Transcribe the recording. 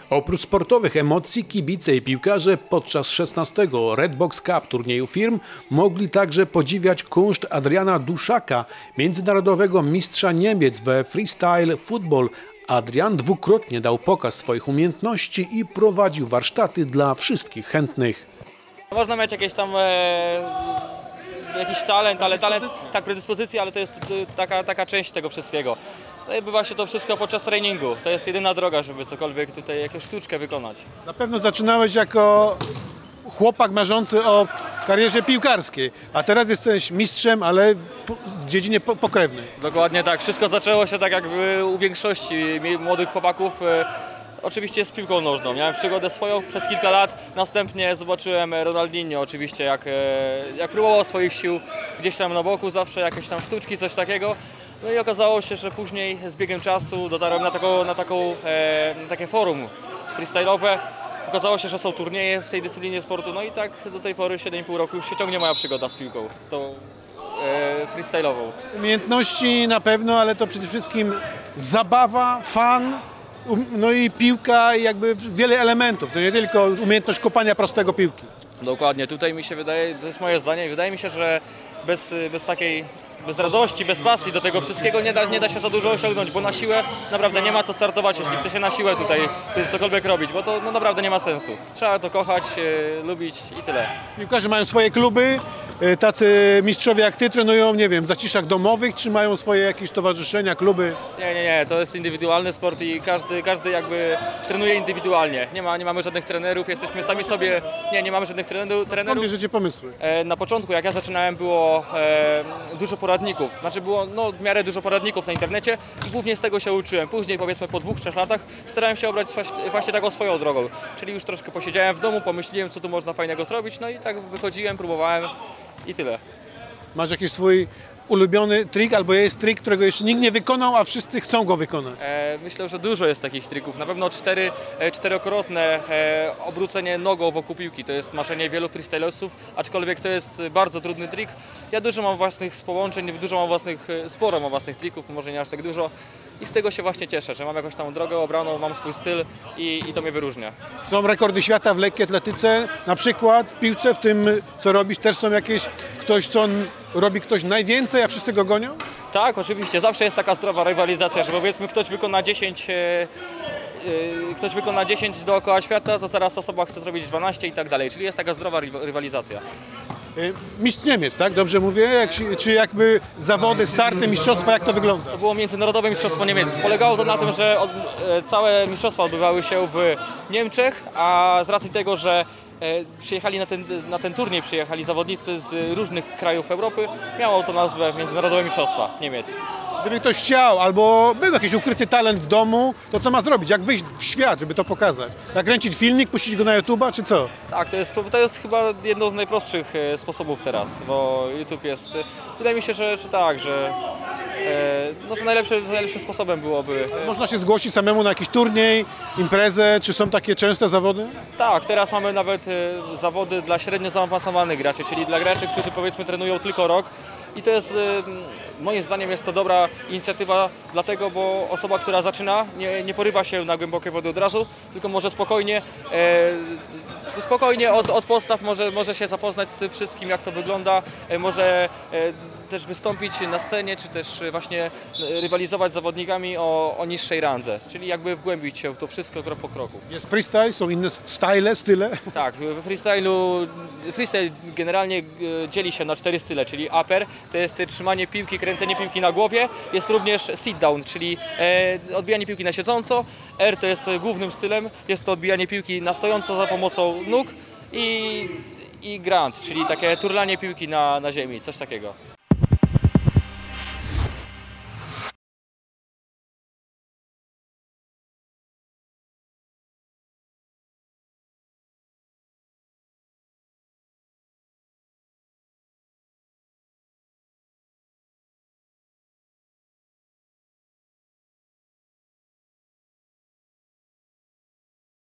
Oprócz sportowych emocji kibice i piłkarze podczas 16. Red Box Cup turnieju firm mogli także podziwiać kunszt Adriana Duszaka, międzynarodowego mistrza Niemiec we freestyle football. Adrian dwukrotnie dał pokaz swoich umiejętności i prowadził warsztaty dla wszystkich chętnych. Można mieć jakieś tam jakiś talent, tak, predyspozycję, ale to jest taka część tego wszystkiego. No i bywa się to wszystko podczas treningu. To jest jedyna droga, żeby cokolwiek tutaj, jakąś sztuczkę wykonać. Na pewno zaczynałeś jako chłopak marzący o karierze piłkarskiej, a teraz jesteś mistrzem, ale w dziedzinie pokrewnej. Dokładnie tak. Wszystko zaczęło się tak jak u większości młodych chłopaków. Oczywiście z piłką nożną. Miałem przygodę swoją przez kilka lat, następnie zobaczyłem Ronaldinho oczywiście, jak próbował swoich sił gdzieś tam na boku, zawsze jakieś tam sztuczki, coś takiego. No i okazało się, że później z biegiem czasu dotarłem na takie forum freestyle'owe. Okazało się, że są turnieje w tej dyscyplinie sportu, no i tak do tej pory 7,5 roku już się ciągnie moja przygoda z piłką, tą freestyle'ową. Umiejętności na pewno, ale to przede wszystkim zabawa, fan. No i piłka i jakby wiele elementów, to nie tylko umiejętność kopania prostego piłki. Dokładnie, tutaj mi się wydaje, to jest moje zdanie, wydaje mi się, że bez radości, bez pasji do tego wszystkiego nie da się za dużo osiągnąć, bo na siłę naprawdę nie ma co startować, jeśli chce się na siłę tutaj cokolwiek robić, bo to naprawdę nie ma sensu. Trzeba to kochać, lubić i tyle. Piłkarze mają swoje kluby, tacy mistrzowie jak ty trenują, nie wiem, w zaciszach domowych, czy mają swoje jakieś stowarzyszenia, kluby? Nie, to jest indywidualny sport i każdy jakby trenuje indywidualnie. Nie mamy żadnych trenerów, jesteśmy sami sobie, nie mamy żadnych trenerów. Skąd bierzecie pomysły? Na początku, jak ja zaczynałem, było dużo poradników, znaczy było w miarę dużo poradników na internecie i głównie z tego się uczyłem. Później, powiedzmy po 2-3 latach, starałem się obrać właśnie taką swoją drogą, czyli już troszkę posiedziałem w domu, pomyślałem, co tu można fajnego zrobić, no i tak wychodziłem, próbowałem i tyle. Masz jakiś swój ulubiony trik, albo jest trik, którego jeszcze nikt nie wykonał, a wszyscy chcą go wykonać? Myślę, że dużo jest takich trików. Na pewno czterokrotne obrócenie nogą wokół piłki. To jest marzenie wielu freestyle'owców, aczkolwiek to jest bardzo trudny trik. Ja dużo mam własnych połączeń, sporo mam własnych trików, może nie aż tak dużo. I z tego się właśnie cieszę, że mam jakąś tam drogę obraną, mam swój styl i to mnie wyróżnia. Są rekordy świata w lekkiej atletyce, na przykład w piłce, w tym co robisz, też są jakieś, robi ktoś najwięcej, a wszyscy go gonią? Tak, oczywiście, zawsze jest taka zdrowa rywalizacja, że powiedzmy ktoś wykona 10 dookoła świata, to zaraz osoba chce zrobić 12 i tak dalej, czyli jest taka zdrowa rywalizacja. Mistrz Niemiec, tak? Dobrze mówię? Czy jakby zawody, starty, mistrzostwa, jak to wygląda? To było międzynarodowe mistrzostwo Niemiec. Polegało to na tym, że całe mistrzostwa odbywały się w Niemczech, a z racji tego, że przyjechali na ten turniej zawodnicy z różnych krajów Europy, miało to nazwę Międzynarodowe Mistrzostwa Niemiec. Gdyby ktoś chciał, albo był jakiś ukryty talent w domu, to co ma zrobić? Jak wyjść w świat, żeby to pokazać? Nakręcić filmik, puścić go na YouTube'a, czy co? Tak, to jest chyba jedno z najprostszych sposobów teraz, bo YouTube jest, wydaje mi się, że tak, że najlepszym sposobem byłoby. Można się zgłosić samemu na jakiś turniej, imprezę, czy są takie częste zawody? Tak, teraz mamy nawet zawody dla średnio zaawansowanych graczy, czyli dla graczy, którzy powiedzmy trenują tylko rok. I to jest, moim zdaniem jest to dobra inicjatywa, dlatego, bo osoba, która zaczyna, nie porywa się na głębokie wody od razu, tylko może spokojnie od podstaw może się zapoznać z tym wszystkim, jak to wygląda, może też wystąpić na scenie, czy też właśnie rywalizować z zawodnikami o niższej randze, czyli jakby wgłębić się w to wszystko krok po kroku. Jest freestyle, są inne style? Tak, freestyle generalnie dzieli się na 4 style, czyli upper, to jest trzymanie piłki, kręcenie piłki na głowie, jest również sit down, czyli odbijanie piłki na siedząco, R to jest głównym stylem, jest to odbijanie piłki na stojąco za pomocą nóg i grunt, czyli takie turlanie piłki na ziemi, coś takiego.